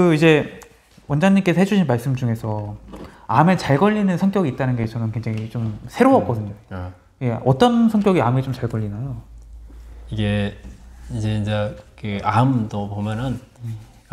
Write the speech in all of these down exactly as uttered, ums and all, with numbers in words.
그 이제 원장님께서 해주신 말씀 중에서 암에 잘 걸리는 성격이 있다는 게 저는 굉장히 좀 새로웠거든요. 음. 예, 어떤 성격이 암에 좀 잘 걸리나요? 이게 이제 이제 그 암도 보면은 음.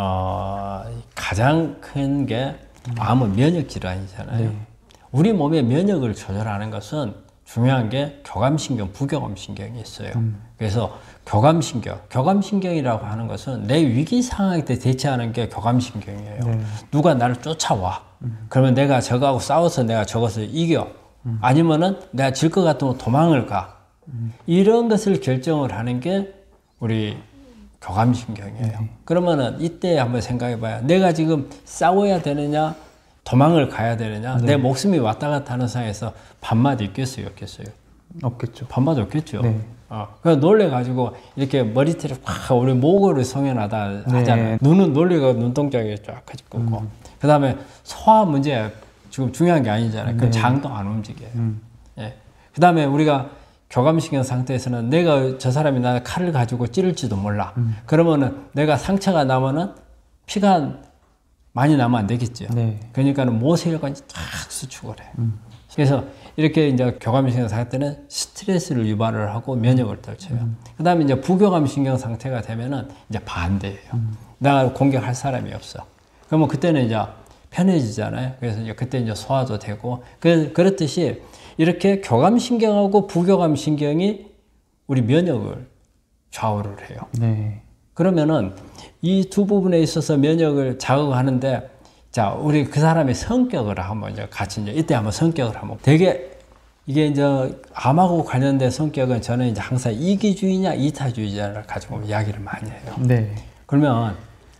어, 가장 큰 게 암은 면역 질환이잖아요. 네. 우리 몸의 면역을 조절하는 것은 중요한 게 교감신경, 부교감신경이 있어요. 음. 그래서 교감신경, 교감신경이라고 하는 것은 내 위기 상황에 대처하는 게 교감신경이에요. 네. 누가 나를 쫓아와. 음. 그러면 내가 저거하고 싸워서 내가 저것을 이겨. 음. 아니면은 내가 질 것 같으면 도망을 가. 음. 이런 것을 결정을 하는 게 우리 교감신경이에요. 네. 그러면은 이때 한번 생각해 봐요. 내가 지금 싸워야 되느냐, 도망을 가야 되느냐, 네. 내 목숨이 왔다 갔다 하는 상황에서 반맛 있겠어요, 없겠어요? 없겠죠. 반맛 없겠죠. 네. 어, 그래서 놀래가지고 이렇게 머리띠를 확 우리 목을 성연하다 네. 하잖아요. 눈은 놀래가 눈동자가 쫙 커지고, 음. 그 다음에 소화 문제 지금 중요한 게 아니잖아요. 그 네. 장도 안 움직여요. 음. 예. 그 다음에 우리가 교감신경 상태에서는 내가 저 사람이 나 칼을 가지고 찌를지도 몰라. 음. 그러면은 내가 상처가 나면은 피가 많이 나면 안 되겠죠. 네. 그러니까는 모세혈관이 탁 수축을 해. 음. 그래서 이렇게 이제 교감신경 상태는 스트레스를 유발을 하고 면역을 떨쳐요. 음. 그 다음에 이제 부교감신경 상태가 되면은 이제 반대예요. 음. 내가 공격할 사람이 없어. 그러면 그때는 이제 편해지잖아요. 그래서 이제 그때 이제 소화도 되고, 그, 그렇듯이 이렇게 교감신경하고 부교감신경이 우리 면역을 좌우를 해요. 네. 그러면은 이 두 부분에 있어서 면역을 자극하는데, 자, 우리 그 사람의 성격을 한번 이제 같이 이제 이때 한번 성격을 한번 되게 이게 이제 암하고 관련된 성격은 저는 이제 항상 이기주의냐 이타주의자를 가지고 이야기를 많이 해요. 네. 그러면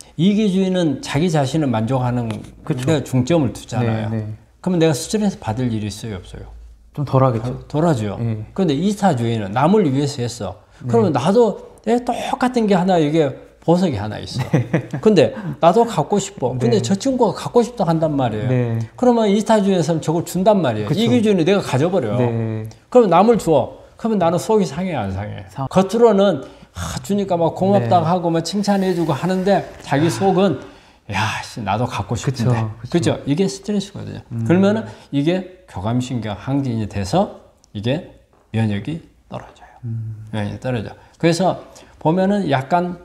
이기주의는 자기 자신을 만족하는 데 중점을 두잖아요. 네, 네. 그러면 내가 스트레스 받을 일이 있어요, 없어요? 좀 덜하겠죠. 덜하죠. 네. 그런데 이타주의는 남을 위해서 했어. 그러면 네. 나도 내 똑같은 게 하나, 이게 보석이 하나 있어. 네. 근데 나도 갖고 싶어. 근데 네. 저 친구가 갖고 싶다 한단 말이에요. 네. 그러면 이타주의에서는 저걸 준단 말이에요. 그쵸. 이기주의는 내가 가져버려. 네. 그럼 남을 줘. 그러면 나는 속이 상해, 안 상해? 상... 겉으로는 아, 주니까 막 고맙다고 네. 하고 막 칭찬해주고 하는데 자기 속은 야, 나도 갖고 싶은데. 그죠? 이게 스트레스거든요. 음. 그러면은 이게 교감신경 항진이 돼서 이게 면역이 떨어져요. 음. 면역이 떨어져. 그래서 보면은 약간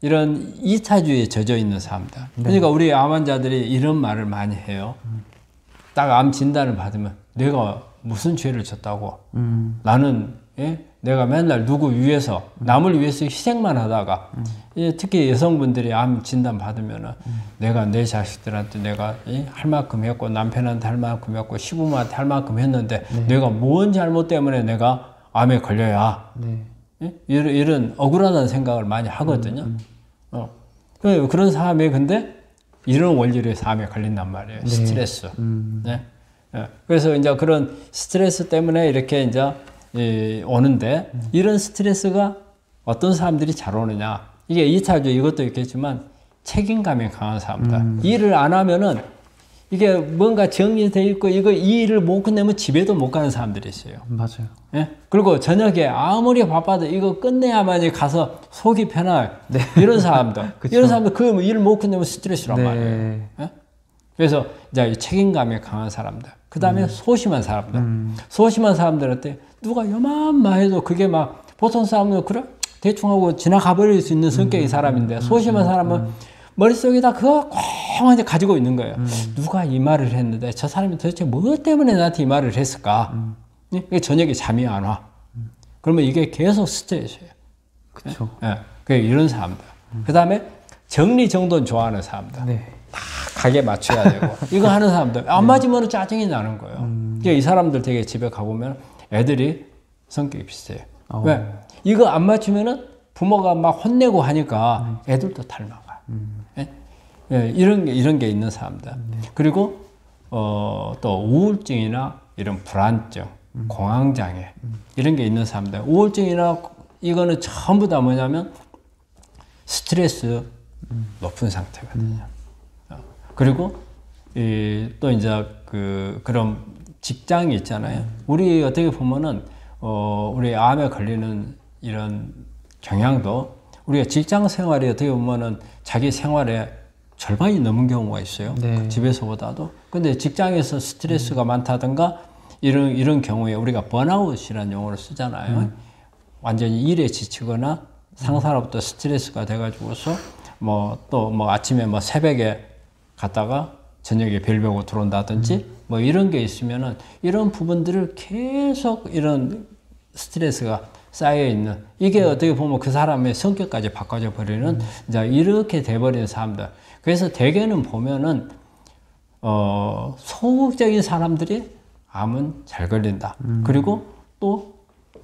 이런 이타주의에 젖어 있는 사람들. 네. 그러니까 우리 암 환자들이 이런 말을 많이 해요. 음. 딱 암 진단을 받으면 내가 무슨 죄를 졌다고. 음. 나는 예? 내가 맨날 누구 위해서 남을 위해서 희생만 하다가 음. 예, 특히 여성분들이 암 진단 받으면은 음. 내가 내 자식들한테 내가 예? 할 만큼 했고 남편한테 할 만큼 했고 시부모한테 할 만큼 했는데 네. 내가 뭔 잘못 때문에 내가 암에 걸려야 네. 예? 이런, 이런 억울하다는 생각을 많이 하거든요. 음, 음. 어. 그런 사람이 근데 이런 원리로 암에 걸린단 말이에요. 네. 스트레스. 음. 네? 예. 그래서 이제 그런 스트레스 때문에 이렇게 이제 예, 오는데 음. 이런 스트레스가 어떤 사람들이 잘 오느냐, 이게 이타주의 이것도 있겠지만 책임감이 강한 사람들. 음. 일을 안 하면은 이게 뭔가 정리되어 있고 이거 이 일을 못 끝내면 집에도 못 가는 사람들이 있어요. 맞아요. 예? 그리고 저녁에 아무리 바빠도 이거 끝내야만이 가서 속이 편할 네. 이런 사람들. 이런 사람들 그 일을 못 끝내면 스트레스란 네. 말이에요. 예? 그래서 이제 책임감이 강한 사람들. 그 다음에 음. 소심한 사람들. 음. 소심한 사람들한테 누가 요만만 해도 그게 막 보통 사람은 그래? 대충 하고 지나가 버릴 수 있는 성격의 음. 사람인데 소심한 사람은 음. 머릿속에다 그거 꽁하게 가지고 있는 거예요. 음. 누가 이 말을 했는데 저 사람이 도대체 뭐 때문에 나한테 이 말을 했을까? 음. 예? 저녁에 잠이 안 와. 음. 그러면 이게 계속 스트레스예요. 그렇죠. 예. 예. 이런 사람들. 음. 그 다음에 정리정돈 좋아하는 사람들. 네. 다 가게 맞춰야 되고 이거 하는 사람들 안 맞으면 짜증이 나는 거예요. 음. 그러니까 이 사람들 되게 집에 가보면 애들이 성격이 비슷해요. 어. 왜? 이거 안 맞추면은 부모가 막 혼내고 하니까 음. 애들도 닮아가요. 음. 예? 예, 이런 게 이런 게 있는 사람들. 음. 그리고 어, 또 우울증이나 이런 불안증, 음. 공황장애 음. 이런 게 있는 사람들. 우울증이나 이거는 전부 다 뭐냐면 스트레스 음. 높은 상태거든요. 음. 그리고 이, 또 이제 그 그런 직장이 있잖아요. 음. 우리 어떻게 보면은 어, 우리 암에 걸리는 이런 경향도 우리가 직장 생활이 어떻게 보면은 자기 생활에 절반이 넘은 경우가 있어요. 네. 집에서보다도. 근데 직장에서 스트레스가 음. 많다든가 이런 이런 경우에 우리가 번아웃이라는 용어를 쓰잖아요. 음. 완전히 일에 지치거나 상사로부터 스트레스가 돼가지고서 뭐 또 뭐 아침에 뭐 새벽에 갔다가 저녁에 별 보고 들어온다든지 음. 뭐 이런 게 있으면은 이런 부분들을 계속 이런 스트레스가 쌓여 있는 이게 음. 어떻게 보면 그 사람의 성격까지 바꿔져 버리는 음. 이제 이렇게 돼버리는 사람들. 그래서 대개는 보면은 어 소극적인 사람들이 암은 잘 걸린다. 음. 그리고 또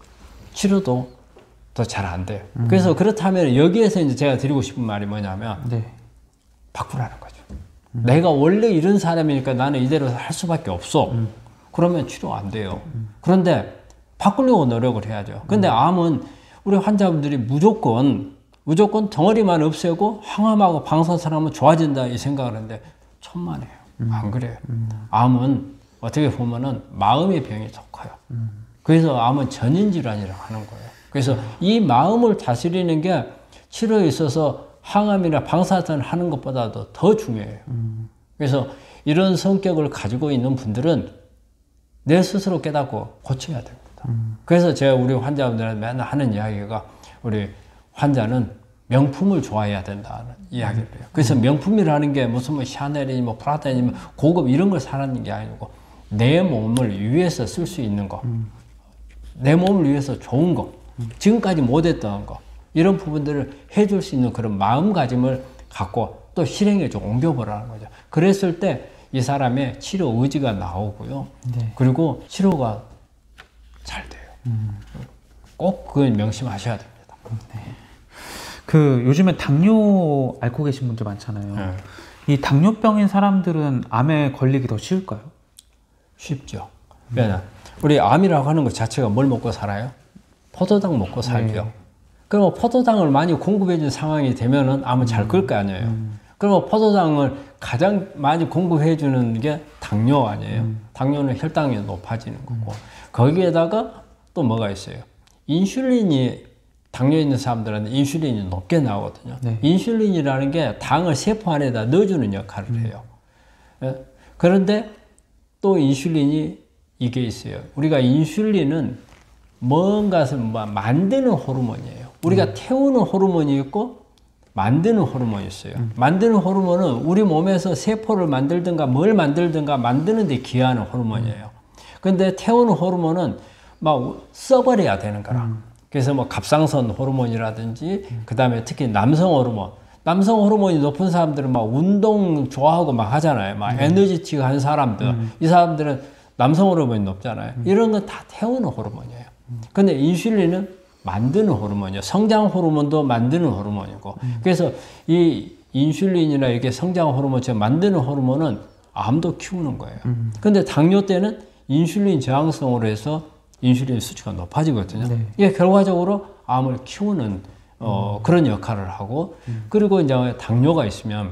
치료도 더 잘 안 돼요. 음. 그래서 그렇다면 여기에서 이제 제가 드리고 싶은 말이 뭐냐면 네. 바꾸라는 거죠. 음. 내가 원래 이런 사람이니까 나는 이대로 할 수밖에 없어. 음. 그러면 치료 안 돼요. 음. 그런데 바꾸려고 노력을 해야죠. 근데 음. 암은 우리 환자분들이 무조건 무조건 덩어리만 없애고 항암하고 방사선하면 좋아진다 이 생각을 하는데 천만에요. 음. 안 그래요. 음. 암은 어떻게 보면은 마음의 병이 더 커요. 음. 그래서 암은 전인질환이라고 하는 거예요. 그래서 음. 이 마음을 다스리는 게 치료에 있어서 항암이나 방사선 하는 것보다도 더 중요해요. 음. 그래서 이런 성격을 가지고 있는 분들은 내 스스로 깨닫고 고쳐야 됩니다. 음. 그래서 제가 우리 환자분들한테 맨날 하는 이야기가 우리 환자는 명품을 좋아해야 된다는 이야기를 해요. 그래서 명품이라는 게 무슨 뭐 샤넬이니 뭐 프라다니 뭐 고급 이런 걸 사는 게 아니고 내 몸을 위해서 쓸 수 있는 거, 음. 내 몸을 위해서 좋은 거, 음. 지금까지 못했던 거 이런 부분들을 해줄 수 있는 그런 마음가짐을 갖고 또 실행에 좀 옮겨보라는 거죠. 그랬을 때 이 사람의 치료 의지가 나오고요. 네. 그리고 치료가 잘 돼요. 음. 꼭 그걸 명심하셔야 됩니다. 네. 그 요즘에 당뇨 앓고 계신 분들 많잖아요. 네. 이 당뇨병인 사람들은 암에 걸리기 더 쉬울까요? 쉽죠. 왜냐? 우리 암이라고 하는 것 자체가 뭘 먹고 살아요? 포도당 먹고 살죠. 네. 그럼 포도당을 많이 공급해 준 상황이 되면은 암은 잘 끌 거 아니에요. 음. 그럼 포도당을 가장 많이 공급해 주는 게 당뇨 아니에요. 음. 당뇨는 혈당이 높아지는 거고. 음. 거기에다가 또 뭐가 있어요? 인슐린이 당뇨 있는 사람들한테 인슐린이 높게 나오거든요. 네. 인슐린이라는 게 당을 세포 안에다 넣어주는 역할을 음. 해요. 예? 그런데 또 인슐린이 이게 있어요. 우리가 인슐린은 뭔가를 만드는 호르몬이에요. 우리가 음. 태우는 호르몬이 있고 만드는 호르몬이 있어요. 음. 만드는 호르몬은 우리 몸에서 세포를 만들든가 뭘 만들든가 만드는 데 기여하는 호르몬이에요. 근데 태우는 호르몬은 막 써버려야 되는 거라. 음. 그래서 뭐 갑상선 호르몬이라든지 음. 그 다음에 특히 남성 호르몬. 남성 호르몬이 높은 사람들은 막 운동 좋아하고 막 하잖아요. 막 음. 에너지틱한 사람들. 음. 이 사람들은 남성 호르몬이 높잖아요. 음. 이런 건 다 태우는 호르몬이에요. 음. 근데 인슐린은 만드는 호르몬이에요. 성장 호르몬도 만드는 호르몬이고. 음. 그래서 이 인슐린이나 이렇게 성장 호르몬처럼 만드는 호르몬은 암도 키우는 거예요. 음. 근데 당뇨 때는 인슐린 저항성으로 해서 인슐린 수치가 높아지거든요. 네. 이게 결과적으로 암을 키우는 어, 음. 그런 역할을 하고 음. 그리고 이제 당뇨가 있으면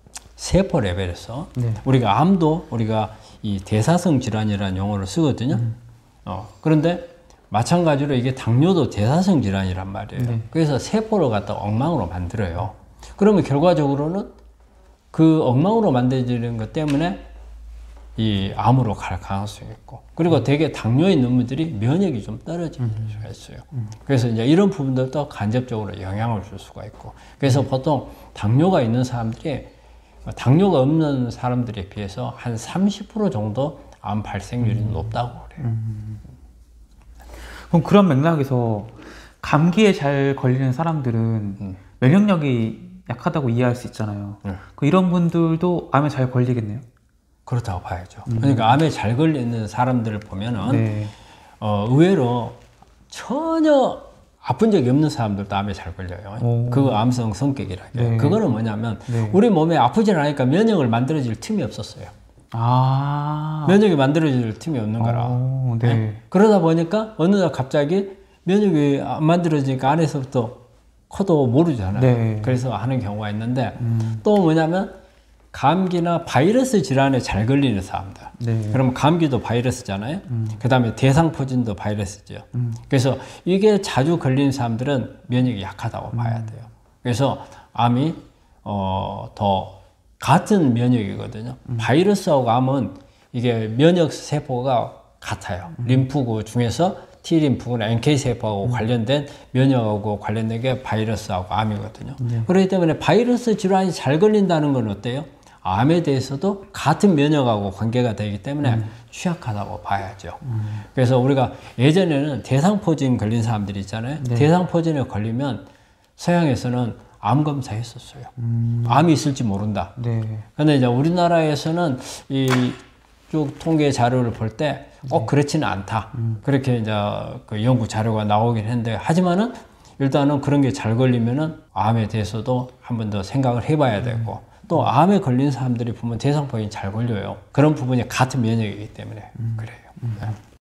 세포 레벨에서 네. 우리가 암도 우리가 이 대사성 질환이라는 용어를 쓰거든요. 음. 어, 그런데 마찬가지로 이게 당뇨도 대사성 질환이란 말이에요. 네. 그래서 세포를 갖다 엉망으로 만들어요. 그러면 결과적으로는 그 엉망으로 만들어지는 것 때문에 이 암으로 갈 가능성이 있고, 그리고 되게 당뇨 있는 분들이 면역이 좀 떨어지는 음. 수가 있어요. 음. 그래서 이제 이런 부분들도 간접적으로 영향을 줄 수가 있고, 그래서 음. 보통 당뇨가 있는 사람들이 당뇨가 없는 사람들에 비해서 한 삼십 퍼센트 정도 암 발생률이 음. 높다고 그래요. 음. 그럼 그런 맥락에서 감기에 잘 걸리는 사람들은 음. 면역력이 약하다고 이해할 수 있잖아요. 음. 그 이런 분들도 암에 잘 걸리겠네요. 그렇다고 봐야죠. 음. 그러니까 암에 잘 걸리는 사람들을 보면은 네. 어, 의외로 전혀 아픈 적이 없는 사람들도 암에 잘 걸려요. 오. 그 암성 성격이라고. 네. 그거는 뭐냐면 네. 우리 몸에 아프지 않으니까 면역을 만들어질 틈이 없었어요. 아. 면역이 만들어질 틈이 없는 거라. 오, 네. 네? 그러다 보니까 어느 날 갑자기 면역이 안 만들어지니까 안에서부터 커도 모르잖아요. 네. 그래서 하는 경우가 있는데 음. 또 뭐냐면 감기나 바이러스 질환에 잘 걸리는 사람들. 네. 그러면 감기도 바이러스잖아요. 음. 그 다음에 대상포진도 바이러스죠. 음. 그래서 이게 자주 걸리는 사람들은 면역이 약하다고 음. 봐야 돼요. 그래서 암이 어, 더 같은 면역이거든요. 음. 바이러스하고 암은 이게 면역 세포가 같아요. 음. 림프구 중에서 T림프구나 엔케이세포하고 음. 관련된 면역하고 관련된 게 바이러스하고 암이거든요. 네. 그렇기 때문에 바이러스 질환이 잘 걸린다는 건 어때요? 암에 대해서도 같은 면역하고 관계가 되기 때문에 음. 취약하다고 봐야죠. 음. 그래서 우리가 예전에는 대상포진 걸린 사람들이 있잖아요. 네. 대상포진에 걸리면 서양에서는 암 검사했었어요. 음. 암이 있을지 모른다. 네. 근데 이제 우리나라에서는 이 쭉 통계 자료를 볼 때 꼭 네. 그렇지는 않다. 음. 그렇게 이제 그 연구 자료가 나오긴 했는데, 하지만은 일단은 그런 게 잘 걸리면은 암에 대해서도 한 번 더 생각을 해봐야 되고, 음. 또 암에 걸린 사람들이 보면 대상포진이 잘 걸려요. 그런 부분이 같은 면역이기 때문에 음. 그래요. 음. 네.